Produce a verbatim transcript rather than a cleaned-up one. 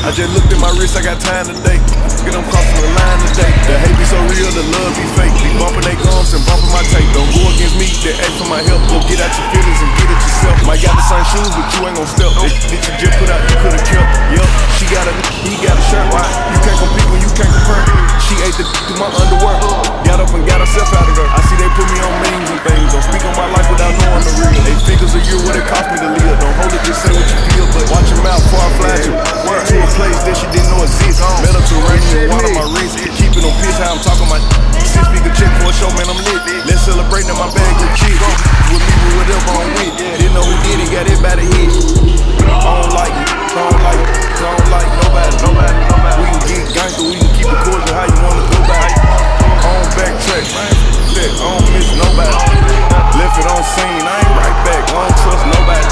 I just looked at my wrist, I got time today. Get them crossing the line today. The hate be so real, the love be fake. Be bumping they gums and bumping my tape. Don't go against me, they ask for my help. Go get out your feelings and get it yourself. Might got the same shoes, but you ain't gon' step. This bitch you just put out, you could've kept. Yup, she got a, he got a shirt. Why? You can't compete when you can't compare. She ate the through my underwear. Got up and got herself out of there. I see they put me on memes and things. Don't speak on my life without knowing the real. Eight figures a year, what it cost me to live. Don't hold it, just say what you feel. But watch your mouth before I flash you. Word to a place that she didn't know exist. Metal terrain, one on my wrist. Keep it on piss, how I'm talking my six figure check for a show, man, I'm lit. Let's celebrate in my bag with kids. With me, with whatever I'm with. Didn't know who did it, got it by the head. I don't like it, I don't like it, I don't like nobody, nobody, nobody. We can get gangster, we can keep it cordial, how you wanna go back. I don't backtrack, I don't miss nobody. Left it on scene, I ain't right back, I don't trust nobody.